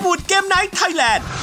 วูดเกมไนท์ไทยแลนด์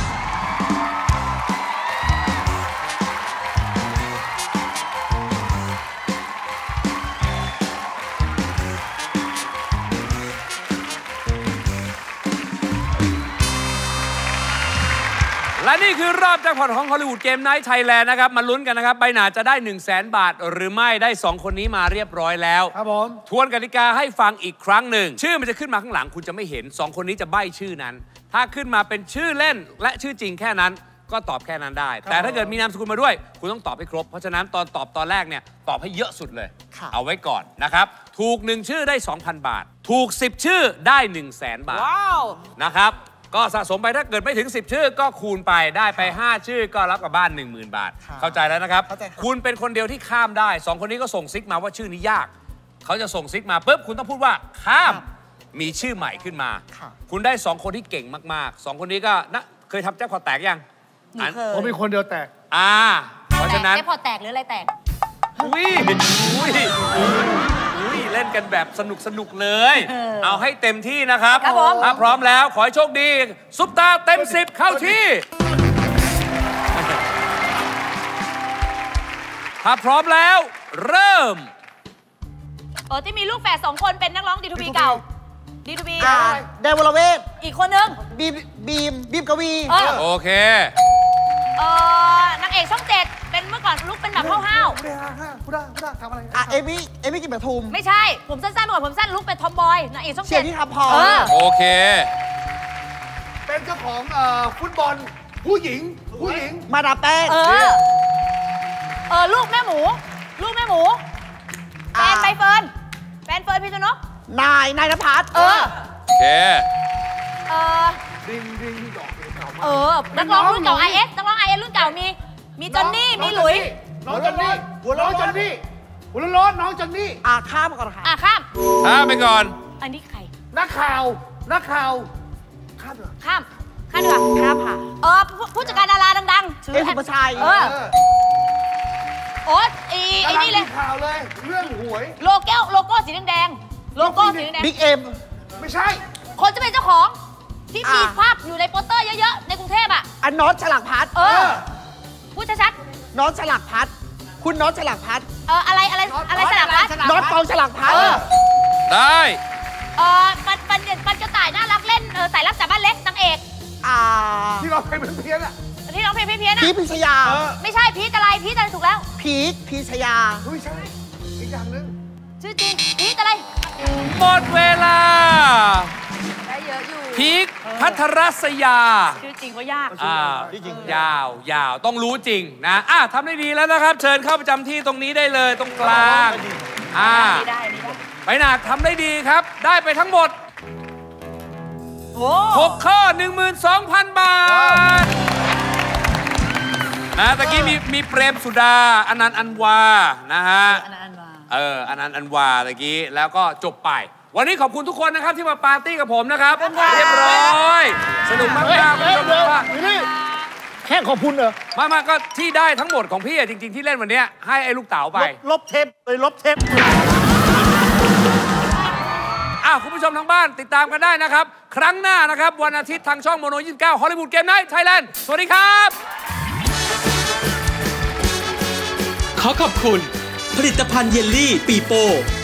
และนี่คือรอบแจ็คพอตของฮอลลีวูดเกมไนท์ไทยแลนด์นะครับมาลุ้นกันนะครับใบหนาจะได้ 100,000 บาทหรือไม่ได้2คนนี้มาเรียบร้อยแล้วครับผมทวนกติกาให้ฟังอีกครั้งหนึ่งชื่อมันจะขึ้นมาข้างหลังคุณจะไม่เห็น2คนนี้จะใบ้ชื่อนั้นถ้าขึ้นมาเป็นชื่อเล่นและชื่อจริงแค่นั้นก็ตอบแค่นั้นได้แต่ถ้าเกิดมีนามสกุลมาด้วยคุณต้องตอบให้ครบเพราะฉะนั้นตอนตอบตอนแรกเนี่ยตอบให้เยอะสุดเลยเอาไว้ก่อนนะครับถูก1ชื่อได้ 2,000 บาทถูก10ชื่อได้ 100,000 บาทว้าวนะครับก็สะสมไปถ้าเกิดไม่ถึง10ชื่อก็คูณไปได้ไป5ชื่อก็รับกลับบ้าน 10,000 บาทเข้าใจแล้วนะครับคุณเป็นคนเดียวที่ข้ามได้2คนนี้ก็ส่งซิกมาว่าชื่อนี้ยากเขาจะส่งซิกมาปุ๊บคุณต้องพูดว่าข้ามมีชื่อใหม่ขึ้นมาคุณได้2คนที่เก่งมากๆ2คนนี้ก็นะเคยทำแจ็คพอตแตกยังผมมีคนเดียวแตกเพราะฉะนั้นแจ็คพอตแตกหรืออะไรแตกอุ้ยเล่นกันแบบสนุกเลยเอาให้เต็มที่นะครับถ้าพร้อมแล้วขอให้โชคดีซุปตาเต็ม10เข้าที่ถ้าพร้อมแล้วเริ่มที่มีลูกแฝด2คนเป็นนักร้องD2Bเก่าD2B แดนวรเวทอีกคนนึงบีมกวีโอเคนางเอกช่อง7เป็นเมื่อก่อนลุกเป็นแบบห้าวๆทำอะไรเอมี่กินแบบทุมไม่ใช่ผมสั้นๆเมื่อก่อนผมสั้นลุกเป็นทอมบอยนางเอกช่อง7 เชียร์ที่ทำพอโอเคเป็นเจ้าของฟุตบอลผู้หญิงมาดามแป้งลูกแม่หมูแฟนใบเฟิร์นพิษณุนายณภัสโอเคนักร้องรุ่นเก่า IS นักร้อง IS รุ่นเก่ามีจอนนี่มีหลุยน้องจอนนี่หัวร้อนจอนนี่หัวร้อนน้องจอนนี่ข้ามก่อนค่ะข้ามไปก่อนอันนี้ใครนักข่าวข้ามค่ะผู้จัดการดาราดังๆเอ็มสุภาชัยไอ้นี่เลยข่าวเลยเรื่องหวยโลโก้สีแดงบิ๊กเอ็มไม่ใช่คนจะเป็นเจ้าของที่มีภาพอยู่ในโปสเตอร์เยอะๆในกรุงเทพน็อตฉลากพัดพูดชัดๆน็อตฉลากพัดคุณน็อตฉลากพัดอะไรฉลากพัดน็อตกองฉลากพัดได้ปันกระต่ายน่ารักเล่นสายลับจากบ้านเล็กนางเอกที่ร้องเพลงเพี้ยนที่ร้องเพลงเพี้ยนพีชพิชยาไม่ใช่พีชอะไรถูกแล้วพีชยาไม่ใช่อีกอย่างนึงชื่อจริงพีชอะไรหมดเวลาได้เยอะอยู่พีคพัทรศยาชื่อจริงก็ยากยาวต้องรู้จริงนะทำได้ดีแล้วนะครับเชิญเข้าประจำที่ตรงนี้ได้เลยตรงกลางได้ไปหนักทำได้ดีครับได้ไปทั้งหมด6 ข้อ 12,000 บาทตะกี้มีเปรมสุดาอนันต์อันวานะฮะอนันต์อันวาตะกี้แล้วก็จบไปวันนี้ขอบคุณทุกคนนะครับที่มาปาร์ตี้กับผมนะครับเรียบร้อยสนุกมากแค่ขอบคุณเหรอมาก็ที่ได้ทั้งหมดของพี่จริงๆที่เล่นวันนี้ให้ไอ้ลูกเต๋าไปลบเทปคุณผู้ชมทางบ้านติดตามกันได้นะครับครั้งหน้านะครับวันอาทิตย์ทางช่องโมโน29ฮอลลีวูดเกมไนท์ไทยแลนด์สวัสดีครับขอขอบคุณผลิตภัณฑ์เยลลี่ปีโป้